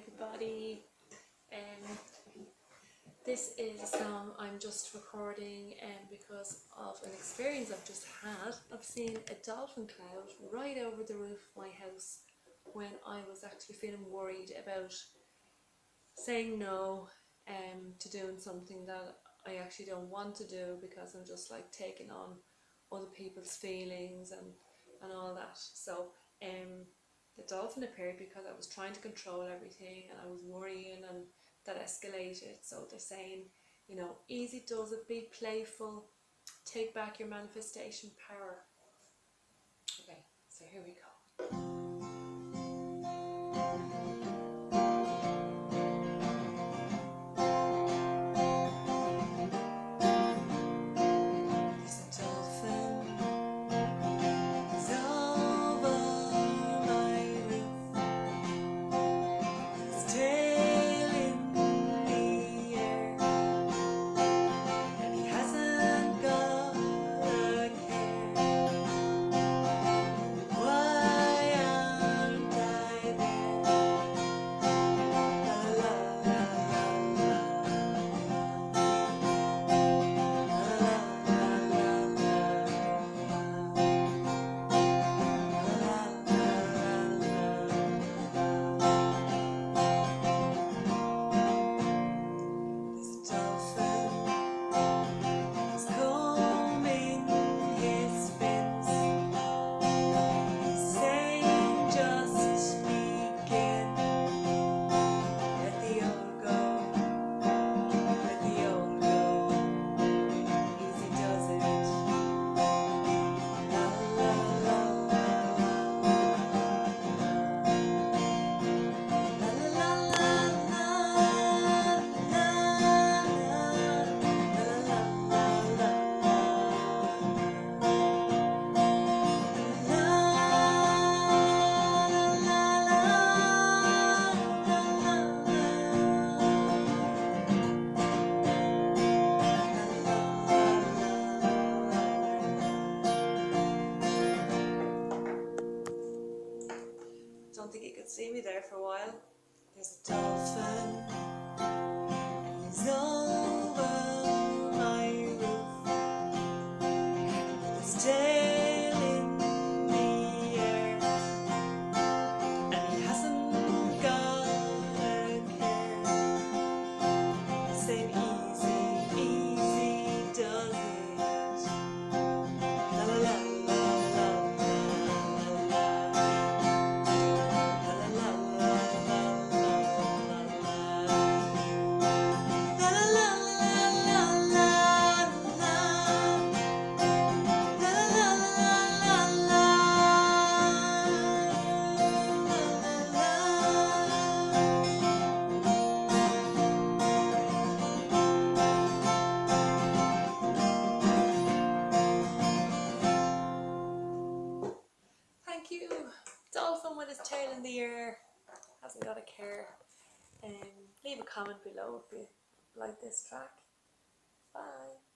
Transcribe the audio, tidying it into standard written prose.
everybody. This is a song I'm just recording because of an experience I've just had. I've seen a dolphin cloud right over the roof of my house when I was actually feeling worried about saying no to doing something that I actually don't want to do, because I'm just like taking on other people's feelings and all that. So the dolphin appeared because I was trying to control everything and I was worrying, and that escalated. So they're saying, you know, easy does it, be playful, take back your manifestation power. Okay, so here we go. Don't think you could see me there for a while. There's a dolphin, and he's over my roof, with his tail in the air, and he hasn't got a care. He's saying easy, easy does it. La la la. Thank you. Dolphin with his tail in the air, hasn't got a care. Leave a comment below if you like this track. Bye.